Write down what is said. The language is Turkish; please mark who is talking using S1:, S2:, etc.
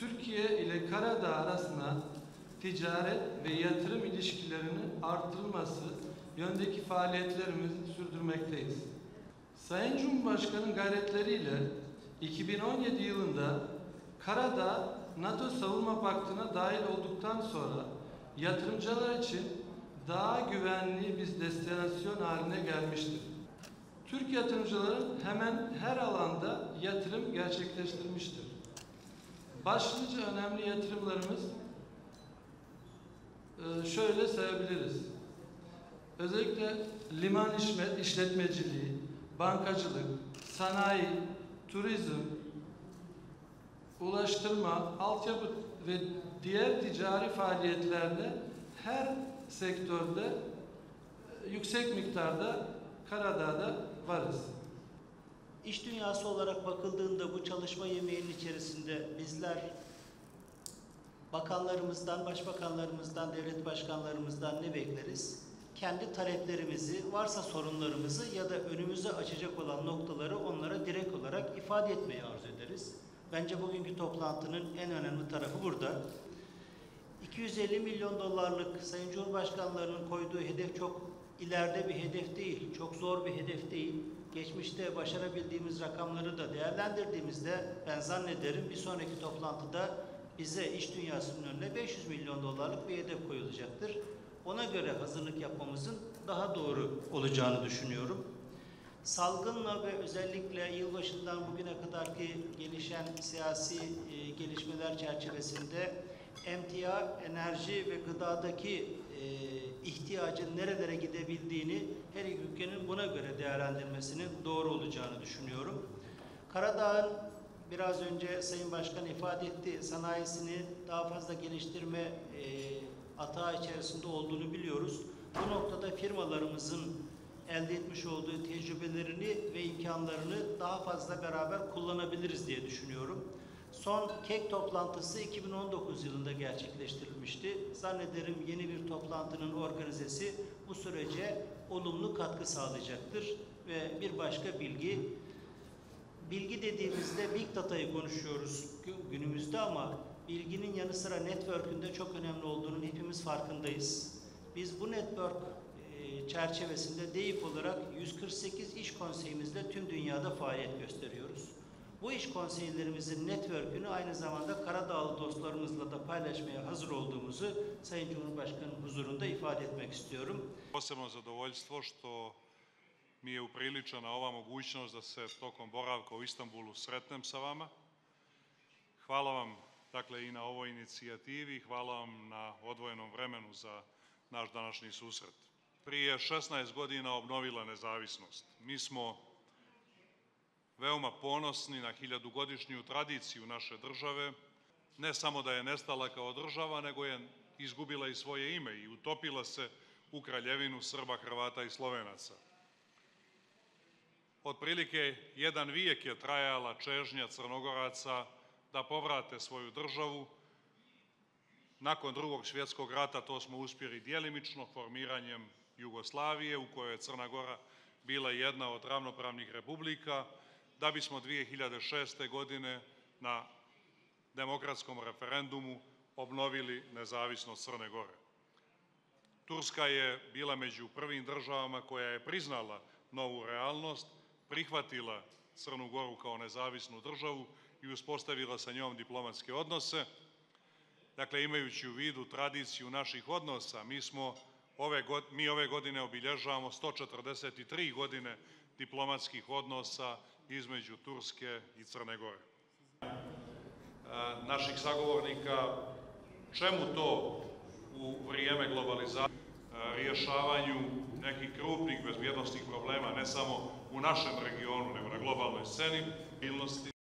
S1: Türkiye ile Karadağ arasında ticaret ve yatırım ilişkilerinin artırılması yönündeki faaliyetlerimizi sürdürmekteyiz. Sayın Cumhurbaşkanı'nın gayretleriyle 2017 yılında Karadağ, NATO Savunma Paktı'na dahil olduktan sonra yatırımcılar için daha güvenli bir destinasyon haline gelmiştir. Türk yatırımcıları hemen her alanda yatırım gerçekleştirmiştir. Başlıca önemli yatırımlarımız şöyle sayabiliriz. Özellikle liman işletmeciliği, bankacılık, sanayi, turizm, ulaştırma, altyapı ve diğer ticari faaliyetlerde her sektörde yüksek miktarda Karadağ'da varız.
S2: İş dünyası olarak bakıldığında bu çalışma yemeğinin içerisinde bizler bakanlarımızdan, başbakanlarımızdan, devlet başkanlarımızdan ne bekleriz? Kendi taleplerimizi, varsa sorunlarımızı ya da önümüze açacak olan noktaları onlara direkt olarak ifade etmeyi arzu ederiz. Bence bugünkü toplantının en önemli tarafı burada. 250 milyon dolarlık Sayın Cumhurbaşkanlarının koyduğu hedef çok ileride bir hedef değil, çok zor bir hedef değil. Geçmişte başarabildiğimiz rakamları da değerlendirdiğimizde ben zannederim bir sonraki toplantıda bize iş dünyasının önüne 500 milyon dolarlık bir hedef koyulacaktır. Ona göre hazırlık yapmamızın daha doğru olacağını düşünüyorum. Salgınla ve özellikle yılbaşından bugüne kadarki gelişen siyasi gelişmeler çerçevesinde emtia, enerji ve gıdadaki ihtiyacın nerelere gidebildiğini her iki ülkenin buna göre değerlendirmesinin doğru olacağını düşünüyorum. Karadağ'ın biraz önce Sayın Başkan ifade etti, sanayisini daha fazla geliştirme atağı içerisinde olduğunu biliyoruz. Bu noktada firmalarımızın elde etmiş olduğu tecrübelerini ve imkanlarını daha fazla beraber kullanabiliriz diye düşünüyorum. Son KEK toplantısı 2019 yılında gerçekleştirilmişti. Zannederim yeni bir toplantının organizesi bu sürece olumlu katkı sağlayacaktır. Ve bir başka bilgi dediğimizde Big Data'yı konuşuyoruz günümüzde ama bilginin yanı sıra network'ün de çok önemli olduğunun hepimiz farkındayız. Biz bu network çerçevesinde DEİK olarak 148 iş konseyimizle tüm dünyada faaliyet gösteriyoruz. Bu iş konseylerimizin network'ünü aynı zamanda Karadağlı dostlarımızla da paylaşmaya hazır olduğumuzu Sayın Cumhurbaşkanı'nın huzurunda ifade etmek istiyorum.
S3: Posebno zadovoljstvo što mi je upriličena ova mogućnost da se tokom boravka u Istanbulu sretnem sa vama. Hvala vam dakle i na ovoj inicijativi, hvala vam na odvojenom vremenu za naš današnji susret. Prije 16 godina obnovila nezavisnost. Mi smo veoma ponosni na hiljadugodišnju tradiciju naše države. Ne samo da je nestala kao država, nego je izgubila i svoje ime i utopila se u kraljevinu Srba, Hrvata i Slovenaca. Otprilike jedan vijek je trajala čežnja Crnogoraca da povrate svoju državu. Nakon Drugog svjetskog rata to smo uspjeli djelimično formiranjem Jugoslavije, u kojoj je Crna Gora bila jedna od ravnopravnih republika, da bismo 2006. godine na demokratskom referendumu obnovili nezavisnost Crne Gore. Turska je bila među prvim državama koja je priznala novu realnost, prihvatila Crnu Goru kao nezavisnu državu i uspostavila sa njom diplomatske odnose. Dakle, imajući u vidu tradiciju naših odnosa, mi ove godine obilježavamo 143 godine diplomatskih odnosa između Turske i Crne Gore. Naših sagovornika, čemu to u vrijeme globalizacije, rješavanju nekih krupnih bezbjednostnih problema, ne samo u našem regionu, nego na globalnoj sceni,